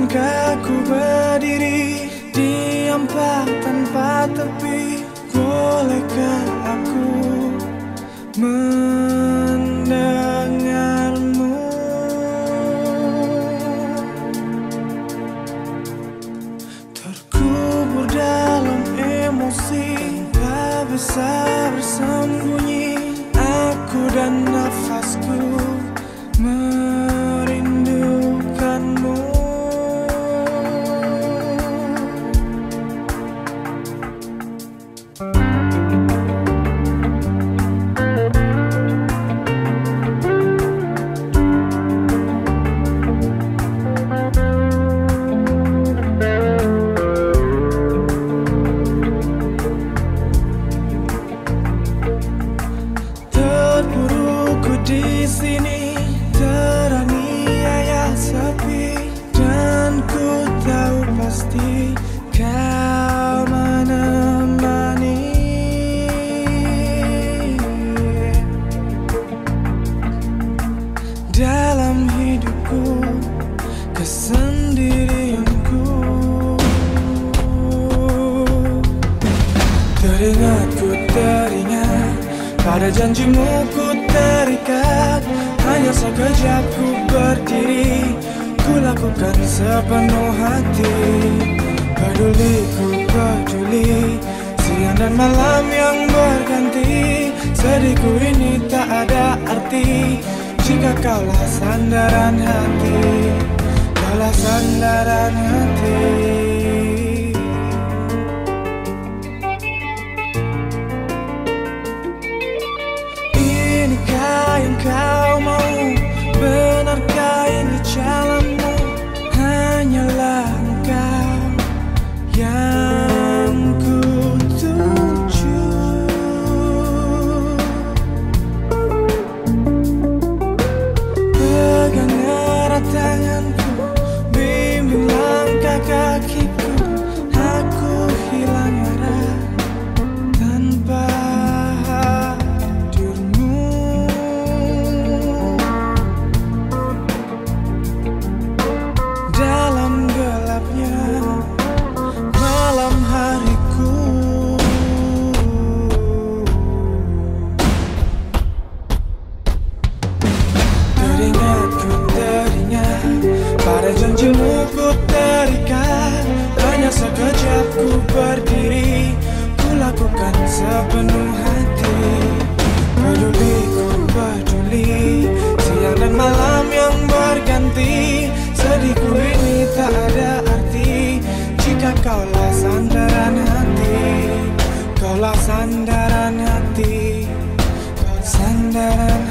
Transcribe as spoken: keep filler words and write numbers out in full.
Bukankah ku berdiri di empat tanpa tepi? Bolehkah aku mendengarmu? Terkubur dalam emosi, tak bisa bersembunyi. Aku dan nafasku merindukanmu. Terpuruku di sini, teraniaya sepi, dan ku tahu pasti kau menemani. Dalam hidupku, kesendirianku, teringat ku teringat, pada janjimu ku terikat. Hanya sekejap ku berdiri, ku lakukan sepenuh hati. Peduli ku peduli, siang dan malam yang berganti. Sedihku ini tak ada arti jika kaulah sandaran hati, kaulah sandaran hati. Inikah yang kau mau? Benarkah ini jalanmu? Hanyalah engkau yang ku tuju. Pegang erat tanganku, bimbing langkah kakiku. Aku hilang arah tanpa malam hariku. Teringat ku teringat, pada janjimu ku terikat. Hanya sekejap ku berdiri, ku lakukan sepenuh hati. Peduli ku peduli, siang dan malam yang berganti. Sedihku ini tak ada arti jika kaulah sandaran hati, kaulah sandaran hati, sandaran